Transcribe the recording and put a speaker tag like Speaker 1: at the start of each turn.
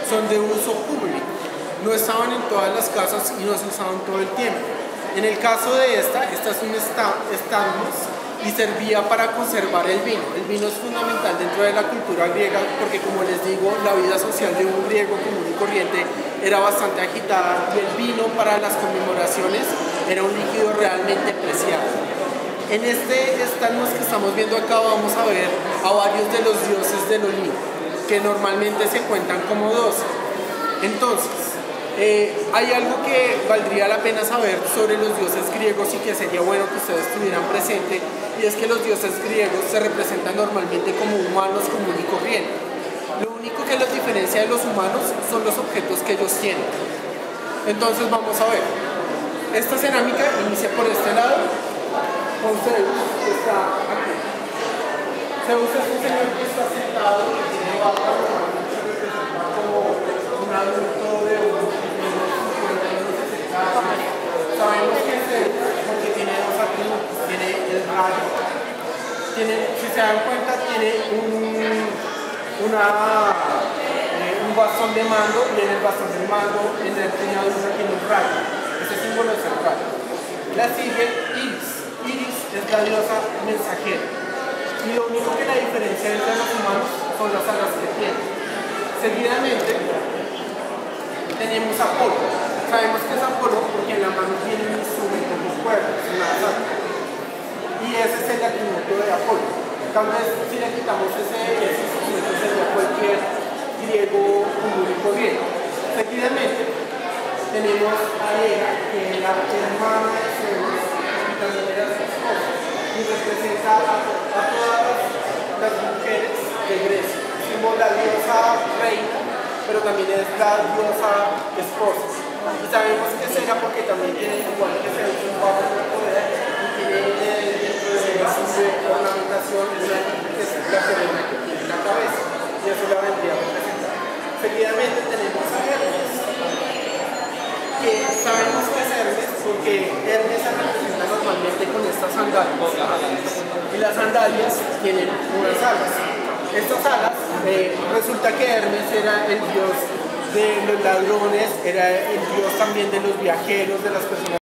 Speaker 1: son de uso público. No estaban en todas las casas y no se usaban todo el tiempo. En el caso de esta es un estamos y servía para conservar el vino. El vino es fundamental dentro de la cultura griega porque, como les digo, la vida social de un griego común y corriente era bastante agitada y el vino para las conmemoraciones era un líquido realmente preciado. En este estamos que estamos viendo acá vamos a ver a varios de los dioses del Olimpo, que normalmente se cuentan como 12. Entonces, hay algo que valdría la pena saber sobre los dioses griegos y que sería bueno que ustedes tuvieran presente, y es que los dioses griegos se representan normalmente como humanos común y corriente. Lo único que los diferencia de los humanos son los objetos que ellos tienen. Entonces vamos a ver. Esta cerámica inicia por este lado, con Zeus, que está aquí. Zeus es un señor que está sentado y tiene barba, normalmente se representa como un adulto de unos 50 años, 60 años. Sabemos que es Zeus porque tiene dos atributos, tiene el rayo, si se dan cuenta, tiene un bastón de mando, y en el bastón del mando, en la empuñadura tiene un rayo. Ese símbolo es el rayo. La sigue Iris. Iris es la diosa mensajera. Y lo único que la diferencia entre los humanos son las alas que tiene. Seguidamente tenemos Apolo. Sabemos que es Apolo porque en la mano tiene un instrumento muy fuerte, una santa. Y ese es el atributo de Apolo. Tal vez si le quitamos ese instrumento sería cualquier griego común y corriente. Seguidamente tenemos a Hera, que es la hermana de Zeus y también era su esposa, y representa a todas las mujeres de Grecia. Somos la diosa reina, pero también es la diosa esposa. Y sabemos que es ella porque también tiene, igual que Zeus, un bajo de poder, y tiene dentro de su ornamentación una que es la corona que tiene en la cabeza, y eso la vendría a representar. Seguidamente tenemos a Hermes, que sabemos que es Hermes porque Hermes se representa normalmente con estas sandalias, y las sandalias tienen unas alas. Estas alas, resulta que Hermes era el dios de los ladrones, era el dios también de los viajeros, de las personas